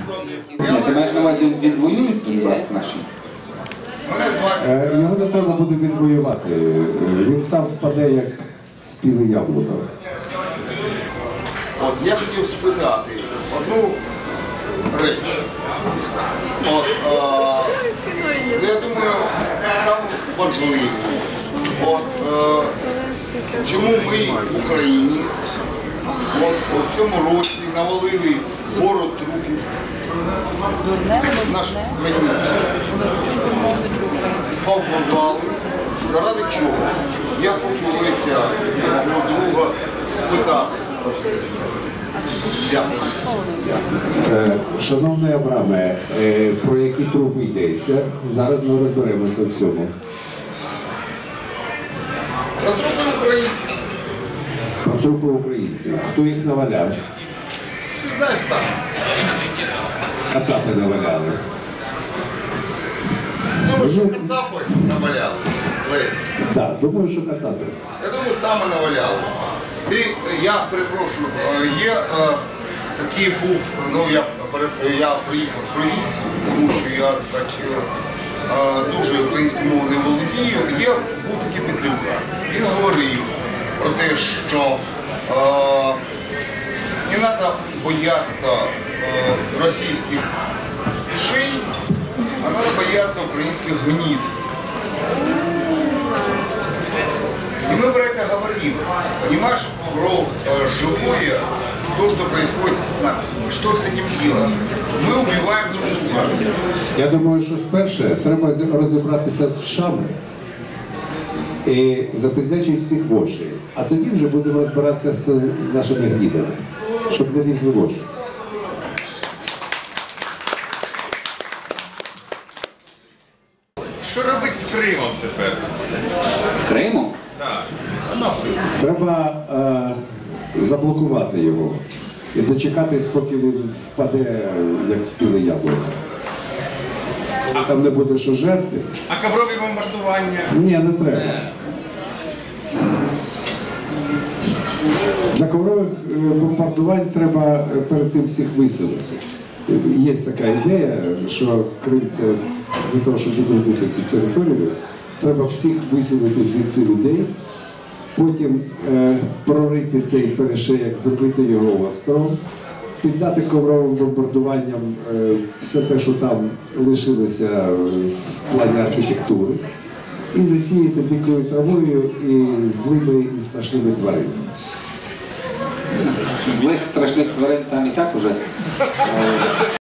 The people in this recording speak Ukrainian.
Ні, ти маєш на увазі, відвоюють Донбас наші? Його не треба буде відвоювати. Він сам впаде, як спіле яблуко. От я хотів спитати одну річ. Я думаю, саме важливо. Чому ми в Україні в цьому році навалили город трупів наших українців, побудували, заради чого? Я хочу Леся мого друга спитати про все це. Дякую. Шановний Абраме, про які трупи йдеться? Зараз ми розберемося в цьому. Про трупи українців. Про трупи українців. Хто їх наваляв? Ти знаєш сам. Кацапи наваляли. Думаю, що кацапи наваляли, Леся. Так, думаю, що кацапи. Я думаю, саме наваляли. Я перепрошую, є такий був, я приїхав з провінції, тому що я, дуже українською мовою не володію. Був такий Петлюка. Він говорив про те, що не треба боятися російських душей, а треба боятися українських гнид. И мы про это говорим. Понимаешь, про живое, то, что происходит с нами. Что с этим делать? Мы убиваем друг друга. Я думаю, що спершу треба розібратися з вшами і запризначити всіх в очі. А тоді вже будемо розбиратися з нашими гнідами, щоб не лізли в очі. Що робити з Кримом тепер? З Кримом? Так. Треба заблокувати його і дочекатись, поки він впаде, як спіле яблуко. Коли там не буде що жерти. А коврові бомбардування? Ні, не треба. Для коврових бомбардувань треба перед тим всіх виселити. Є така ідея, що Крим – це для того, щоб відновити цю територію, треба всіх виселити звідси людей, потім прорити цей перешеяк, зробити його островом, піддати ковровим бомбардуванням все те, що там лишилося в плані архітектури, і засіяти дикою травою і злими і страшними тваринами. Злих страшних тварин там і так уже.